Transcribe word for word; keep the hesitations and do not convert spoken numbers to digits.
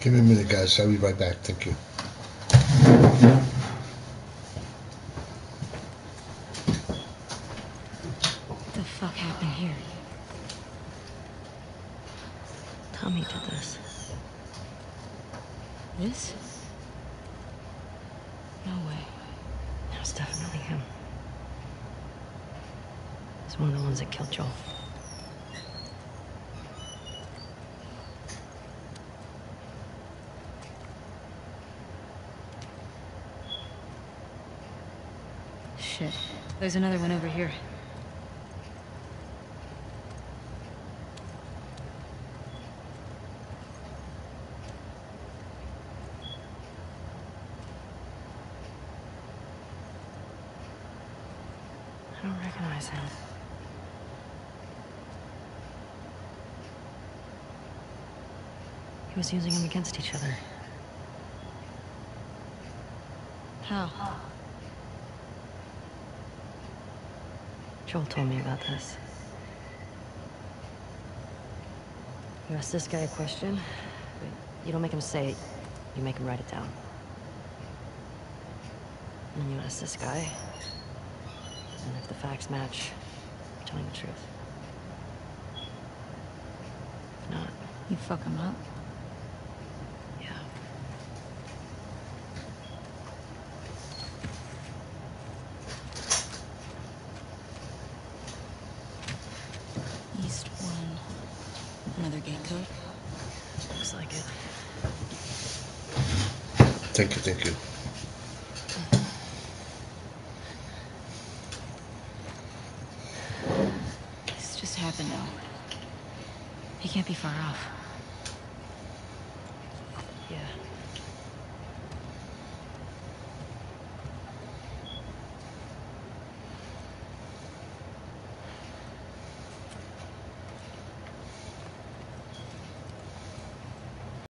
Give me a minute, guys. I'll be right back. Thank you. What the fuck happened here? Tommy did this. This? No way. That was definitely him. He's one of the ones that killed Joel. Shit. There's another one over here. I don't recognize him. He was using them against each other. How? Joel told me about this. You ask this guy a question, but you don't make him say it, you make him write it down. And then you ask this guy, and if the facts match, you're telling the truth. If not, You fuck him up? yeah. East one. Another gate code? Looks like it. Thank you, thank you. This just happened now. He can't be far off. Yeah.